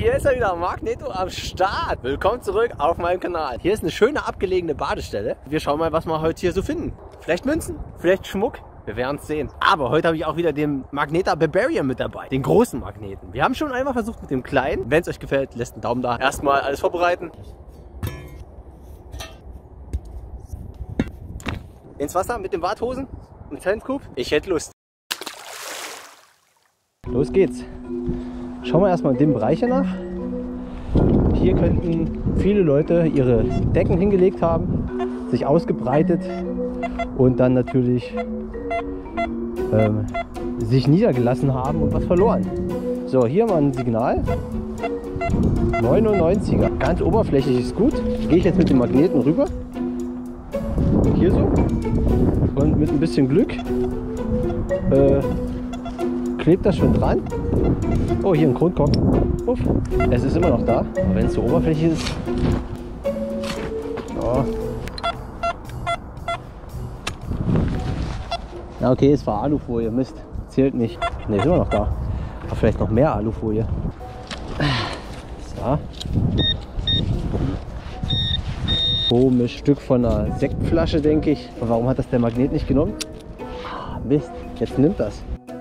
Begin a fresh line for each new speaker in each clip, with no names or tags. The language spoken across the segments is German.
hier ist er wieder, Magneto am Start. Willkommen zurück auf meinem Kanal. Hier ist eine schöne abgelegene Badestelle. Wir schauen mal, was wir heute hier so finden. Vielleicht Münzen, vielleicht Schmuck. Wir werden es sehen. Aber heute habe ich auch wieder den Magneta Barbarian mit dabei. Den großen Magneten. Wir haben schon einmal versucht mit dem kleinen. Wenn es euch gefällt, lasst einen Daumen da. Erstmal alles vorbereiten. Ins Wasser mit den Warthosen und Sandcoop. Ich hätte Lust. Los geht's. Schauen wir erstmal in dem Bereich hier nach. Hier könnten viele Leute ihre Decken hingelegt haben, sich ausgebreitet und dann natürlich sich niedergelassen haben und was verloren. So, hier mal ein Signal. 99er. Ganz oberflächlich ist gut. Gehe ich jetzt mit dem Magneten rüber. Hier so. Und mit ein bisschen Glück klebt das schon dran. Oh, hier ein Kronkorken. Uff. Es ist immer noch da. Aber wenn es so oberflächlich ist. Oh. Ja, okay, es war Alufolie. Mist. Zählt nicht. Ne, ist immer noch da. Aber vielleicht noch mehr Alufolie. So. Komisch. Stück von einer Sektflasche, denke ich. Aber warum hat das der Magnet nicht genommen? Ah, Mist. Jetzt nimmt das.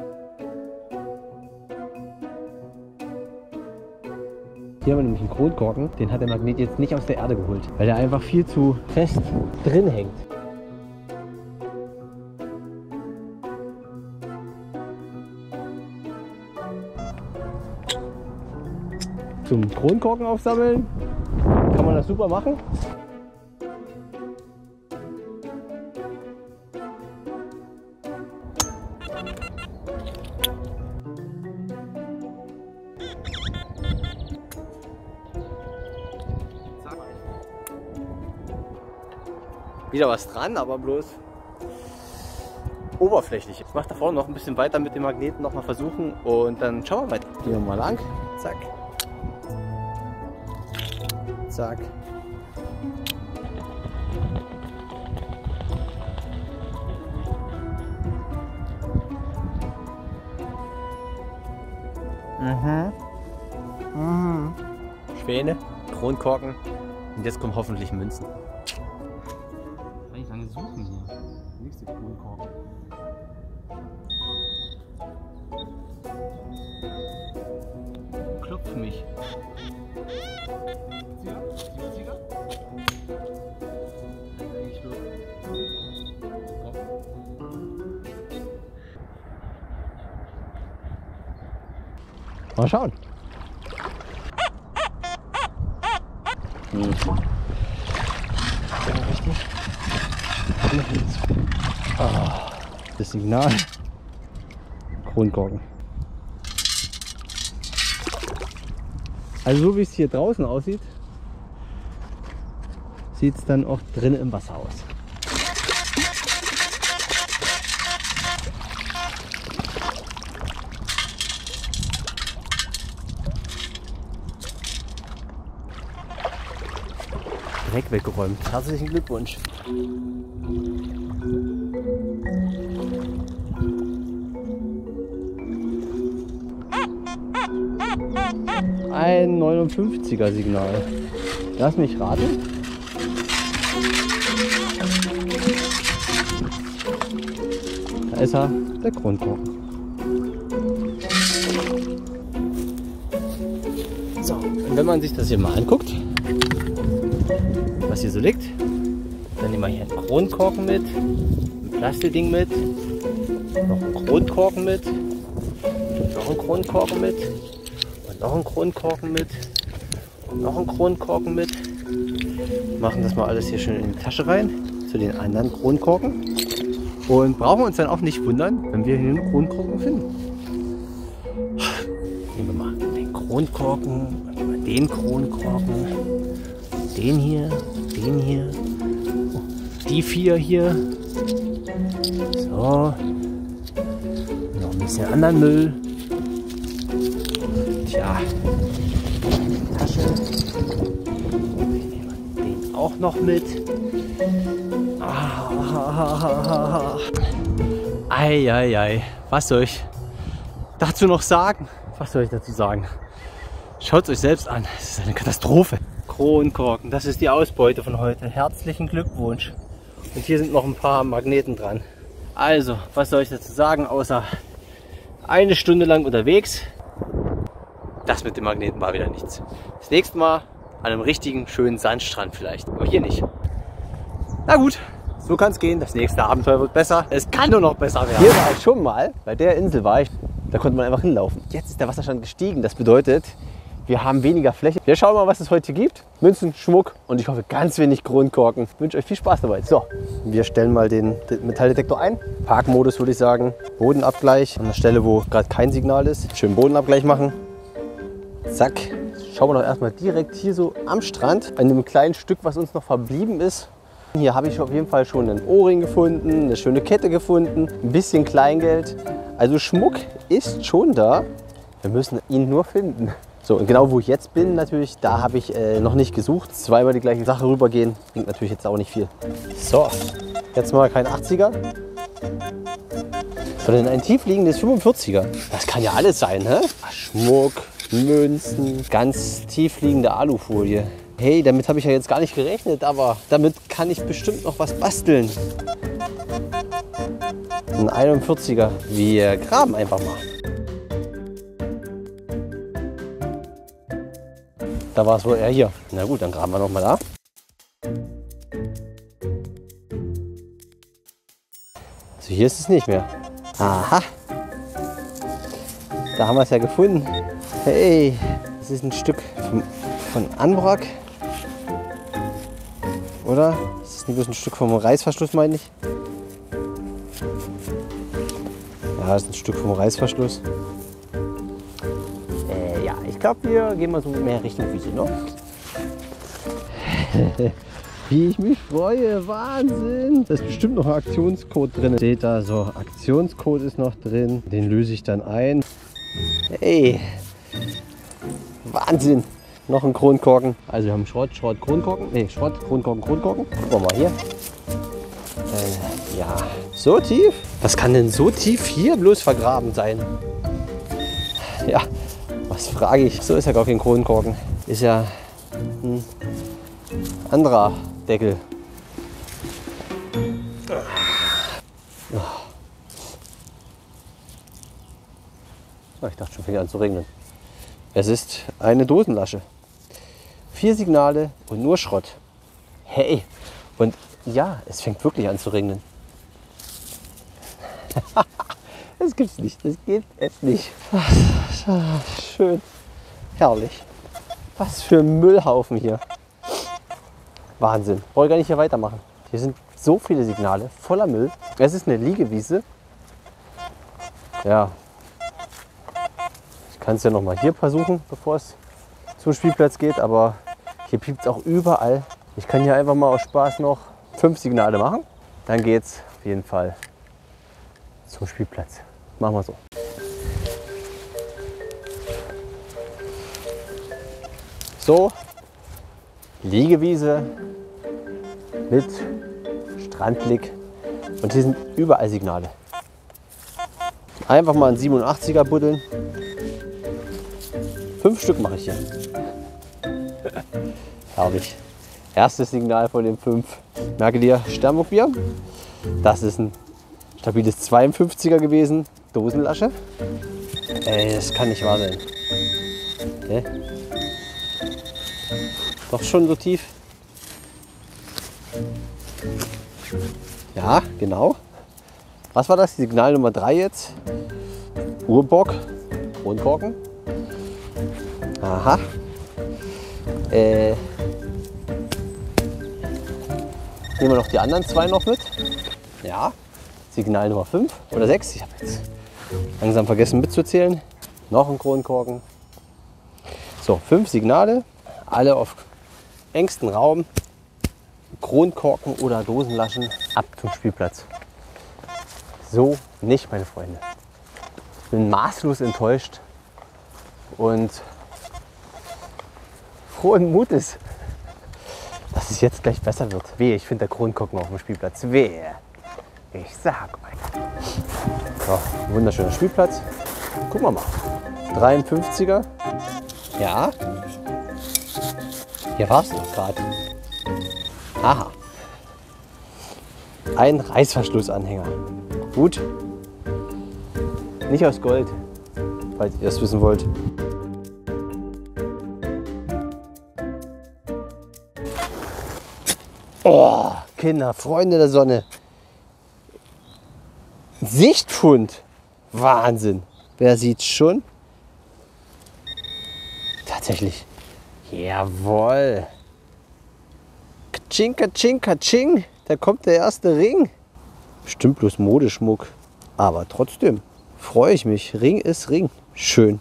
Hier haben wir nämlich einen Kronkorken. Den hat der Magnet jetzt nicht aus der Erde geholt, weil der einfach viel zu fest drin hängt. Zum Kronkorken aufsammeln kann man das super machen. Wieder was dran, aber bloß oberflächlich. Ich mache da vorne noch ein bisschen weiter mit dem Magneten, noch mal versuchen und dann schauen wir weiter. Gehen wir mal lang. Zack. Zack. Schwäne, Kronkorken und jetzt kommen hoffentlich Münzen. Kann ich lange suchen hier. Nächste Kronkorken. Klopft mich. Mal schauen. Richtig. Ah, das Signal. Kronkorken. Also so wie es hier draußen aussieht, sieht es dann auch drinnen im Wasser aus. Dreck weggeräumt. Herzlichen Glückwunsch. Ein 59er Signal. Lass mich raten. Da ist er, der Kronkorken. So, und wenn man sich das hier mal anguckt, was hier so liegt, dann nehmen wir hier einen Kronkorken mit, ein Plastikding mit, noch einen Kronkorken mit, noch einen Kronkorken mit und noch einen Kronkorken mit und noch einen Kronkorken mit. Machen das mal alles hier schön in die Tasche rein, zu den anderen Kronkorken und brauchen uns dann auch nicht wundern, wenn wir hier einen Kronkorken finden. Nehmen wir mal den Kronkorken, nehmen wir den Kronkorken, den hier, oh, die 4 hier, so, noch ein bisschen anderen Müll, tja, Tasche, ich nehme den auch noch mit, ei, was soll ich dazu noch sagen? Was soll ich dazu sagen? Schaut es euch selbst an. Das ist eine Katastrophe. Kronkorken, das ist die Ausbeute von heute. Herzlichen Glückwunsch. Und hier sind noch ein paar Magneten dran. Also, was soll ich dazu sagen, außer eine Stunde lang unterwegs. Das mit den Magneten war wieder nichts. Das nächste Mal an einem richtigen, schönen Sandstrand vielleicht. Aber hier nicht. Na gut, so kann es gehen. Das nächste Abenteuer wird besser. Es kann nur noch besser werden.
Hier war ich schon mal. Bei der Insel war ich. Da konnte man einfach hinlaufen. Jetzt ist der Wasserstand gestiegen. Das bedeutet, wir haben weniger Fläche. Wir schauen mal, was es heute gibt. Münzen, Schmuck und ich hoffe ganz wenig Kronkorken. Ich wünsche euch viel Spaß dabei. So, wir stellen mal den Metalldetektor ein. Parkmodus würde ich sagen. Bodenabgleich. An der Stelle, wo gerade kein Signal ist. Schön Bodenabgleich machen. Zack. Schauen wir doch erstmal direkt hier so am Strand. An dem kleinen Stück, was uns noch verblieben ist. Hier habe ich auf jeden Fall schon einen Ohrring gefunden, eine schöne Kette gefunden, ein bisschen Kleingeld. Also Schmuck ist schon da. Wir müssen ihn nur finden. So, und genau wo ich jetzt bin, natürlich, da habe ich noch nicht gesucht. Zweimal die gleiche Sache rübergehen, bringt natürlich jetzt auch nicht viel. So, jetzt mal kein 80er, sondern ein tiefliegendes 45er. Das kann ja alles sein, hä? Schmuck, Münzen, ganz tiefliegende Alufolie. Hey, damit habe ich ja jetzt gar nicht gerechnet, aber damit kann ich bestimmt noch was basteln. Ein 41er. Wir graben einfach mal. Da war es wohl eher hier. Na gut, dann graben wir noch mal da. Also hier ist es nicht mehr. Aha. Da haben wir es ja gefunden. Hey, das ist ein Stück von Anorak. Oder? Das ist nicht bloß ein Stück vom Reißverschluss, meine ich. Ja, das ist ein Stück vom Reißverschluss. Ja, ich glaube, wir gehen mal so mehr Richtung Wiese, ne? Wie ich mich freue, Wahnsinn! Da ist bestimmt noch ein Aktionscode drin. Seht da, so Aktionscode ist noch drin. Den löse ich dann ein. Hey! Wahnsinn! Noch ein Kronkorken. Also wir haben Schrott, Kronkorken. Ne, Schrott, Kronkorken. Gucken wir mal hier. Ja, so tief? Was kann denn so tief hier bloß vergraben sein? Ja, was frage ich? So ist ja gar kein Kronkorken. Ist ja ein anderer Deckel. Oh, ich dachte schon, fängt an zu regnen. Es ist eine Dosenlasche. 4 Signale und nur Schrott. Hey, und ja, es fängt wirklich an zu regnen. Das gibt's nicht, das geht es nicht. Schön, herrlich. Was für ein Müllhaufen hier. Wahnsinn. Brauche ich gar nicht hier weitermachen. Hier sind so viele Signale, voller Müll. Es ist eine Liegewiese. Ja. Ich kann es ja noch mal hier versuchen, bevor es zum Spielplatz geht. Aber hier piept es auch überall. Ich kann hier einfach mal aus Spaß noch 5 Signale machen. Dann geht es auf jeden Fall zum Spielplatz. Machen wir so. So, Liegewiese mit Strandblick und hier sind überall Signale. Einfach mal einen 87er buddeln. 5 Stück mache ich hier. Herrlich. Erstes Signal von den 5. Merke dir, Sternburgbier. Das ist ein stabiles 52er gewesen. Dosenlasche. Ey, das kann nicht wahr sein. Okay. Doch schon so tief. Ja, genau. Was war das? Signal Nummer 3 jetzt. Urbock. Kronkorken. Aha. Nehmen wir noch die anderen 2 noch mit. Ja. Signal Nummer 5 oder 6. Ich habe jetzt langsam vergessen mitzuzählen. Noch ein Kronkorken. So, 5 Signale. Alle auf engstem Raum. Kronkorken oder Dosenlaschen ab zum Spielplatz. So nicht, meine Freunde. Ich bin maßlos enttäuscht und frohen Mutes, dass es jetzt gleich besser wird. Wehe, ich finde der Kronkorken auf dem Spielplatz. Wehe. Ich sag euch. So, wunderschöner Spielplatz. Gucken wir mal. 53er. Ja. Hier warst du doch gerade. Aha. Ein Reißverschlussanhänger. Gut. Nicht aus Gold, falls ihr es wissen wollt. Oh, Kinder, Freunde der Sonne. Sichtfund. Wahnsinn. Wer sieht's schon? Tatsächlich. Jawohl. Katsching, katsching, katsching. Da kommt der erste Ring. Bestimmt bloß Modeschmuck. Aber trotzdem freue ich mich. Ring ist Ring. Schön.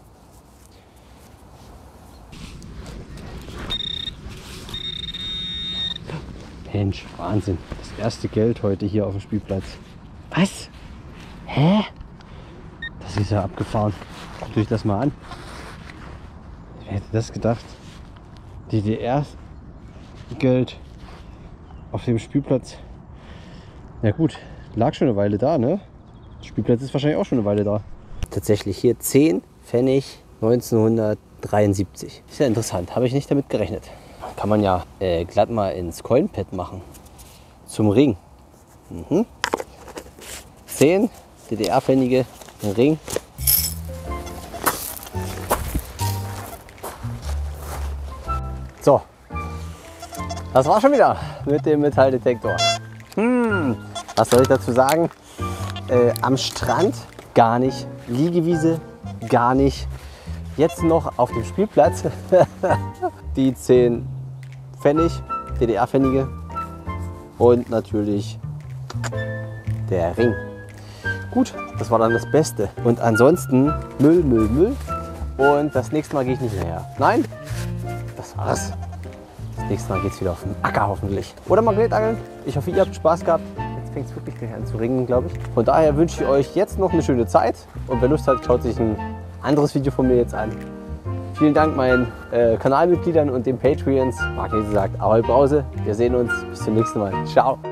Mensch, Wahnsinn. Das erste Geld heute hier auf dem Spielplatz. Was? Hä? Das ist ja abgefahren. Guckt euch das mal an. Wer hätte das gedacht? DDR-Geld auf dem Spielplatz. Ja gut, lag schon eine Weile da, ne? Der Spielplatz ist wahrscheinlich auch schon eine Weile da. Tatsächlich hier 10 Pfennig 1973. Ist ja interessant, habe ich nicht damit gerechnet. Kann man ja glatt mal ins Coinpad machen. Zum Ring. 10 DDR-Pfennige, ein Ring. So, das war schon wieder mit dem Metalldetektor. Was soll ich dazu sagen? Am Strand gar nicht, Liegewiese gar nicht. Jetzt noch auf dem Spielplatz die 10 Pfennig, DDR-Pfennige und natürlich der Ring. Gut, das war dann das Beste. Und ansonsten Müll, Müll, Müll. Und das nächste Mal gehe ich nicht mehr her. Nein, das war's. Das nächste Mal geht es wieder auf den Acker hoffentlich. Oder Magnetangeln. Ich hoffe, ihr habt Spaß gehabt. Jetzt fängt es wirklich gleich an zu ringen, glaube ich. Von daher wünsche ich euch jetzt noch eine schöne Zeit. Und wer Lust hat, schaut sich ein anderes Video von mir jetzt an. Vielen Dank meinen Kanalmitgliedern und den Patreons. Marc sagt Ahoi Brause. Wir sehen uns. Bis zum nächsten Mal. Ciao.